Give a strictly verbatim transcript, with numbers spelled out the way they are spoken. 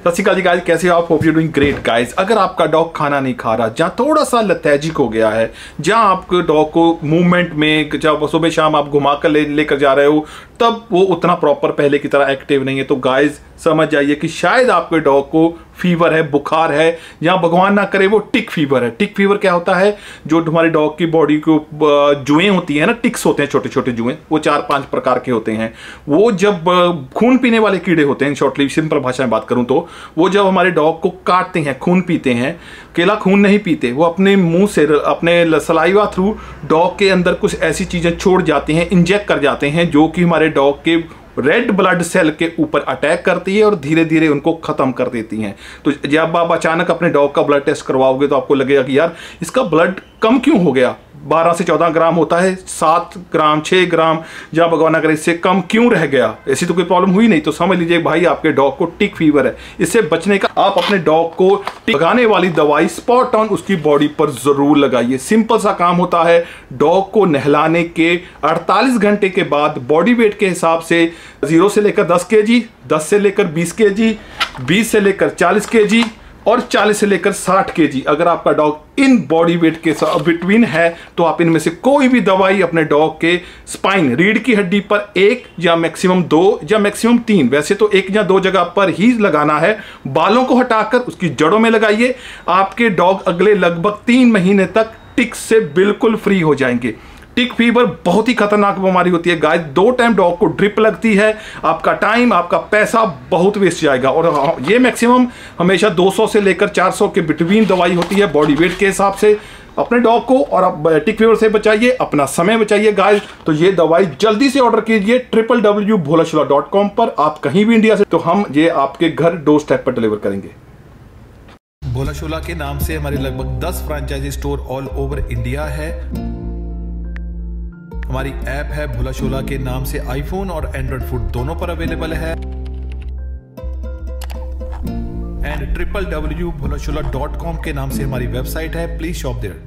सत श्री अकाल जी गाइस, कैसे हो आप? Hope you doing great guys. अगर आपका डॉग खाना नहीं खा रहा, जहाँ थोड़ा सा लेथर्जिक हो गया है, जहाँ आपके डॉग को मूवमेंट में जब सुबह शाम आप घुमा कर ले लेकर जा रहे हो तब वो उतना प्रॉपर पहले की तरह एक्टिव नहीं है, तो गाइस समझ जाइए कि शायद आपके डॉग को फीवर है, बुखार है, या भगवान ना करे वो टिक फीवर है। टिक फीवर क्या होता है? जो हमारी डॉग की बॉडी को जुएं होती हैं ना, टिक्स होते हैं, छोटे छोटे जुएं, वो चार पांच प्रकार के होते हैं। वो जब खून पीने वाले कीड़े होते हैं, शॉर्टली सिंपल भाषा में बात करूं तो, वो जब हमारे डॉग को काटते हैं, खून पीते हैं, केला खून नहीं पीते, वो अपने मुंह से अपने सलाइवा थ्रू डॉग के अंदर कुछ ऐसी चीजें छोड़ जाते हैं, इंजेक्ट कर जाते हैं, जो कि हमारे डॉग के रेड ब्लड सेल के ऊपर अटैक करती है और धीरे धीरे उनको खत्म कर देती हैं। तो जब आप अचानक अपने डॉग का ब्लड टेस्ट करवाओगे तो आपको लगेगा कि यार इसका ब्लड कम क्यों हो गया, बारह से चौदह ग्राम होता है, सात ग्राम छह ग्राम या भगवान अगर इससे कम क्यों रह गया। ऐसी तो कोई प्रॉब्लम हुई नहीं, तो समझ लीजिए भाई आपके डॉग को टिक फीवर है। इससे बचने का आप अपने डॉग को टिक लगाने वाली दवाई स्पॉट ऑन उसकी बॉडी पर जरूर लगाइए। सिंपल सा काम होता है, डॉग को नहलाने के अड़तालीस घंटे के बाद बॉडी वेट के हिसाब से जीरो से लेकर दस के जी, दस से लेकर बीस के जी, बीस से लेकर चालीस के जी और चालीस से लेकर साठ के जी, अगर आपका डॉग इन बॉडी वेट के बिटवीन है तो आप इनमें से कोई भी दवाई अपने डॉग के स्पाइन, रीढ़ की हड्डी पर एक या मैक्सिमम दो या मैक्सिमम तीन, वैसे तो एक या दो जगह पर ही लगाना है, बालों को हटाकर उसकी जड़ों में लगाइए। आपके डॉग अगले लगभग तीन महीने तक टिक्स से बिल्कुल फ्री हो जाएंगे। टिक फीवर बहुत ही खतरनाक बीमारी होती है गाइस, दो टाइम डॉग को ड्रिप लगती है, आपका टाइम आपका पैसा बहुत वेस्ट जाएगा। और ये मैक्सिमम हमेशा दो सौ से लेकर चार सौ के बिटवीन दवाई होती है बॉडी वेट के हिसाब से। अपने डॉग को और आप टिक फीवर से बचाइए, अपना समय बचाइए गाइस। तो ये दवाई जल्दी से ऑर्डर कीजिए triple W Bholashola dot com पर। आप कहीं भी इंडिया से, तो हम ये आपके घर डोर स्टेप पर डिलीवर करेंगे। भोलाशोला के नाम से हमारे लगभग दस franchise store all over India है। हमारी ऐप है भोलाशोला के नाम से, आईफोन और एंड्रॉइड फोन दोनों पर अवेलेबल है। And triple W Bholashola dot com के नाम से हमारी वेबसाइट है, प्लीज शॉप देयर।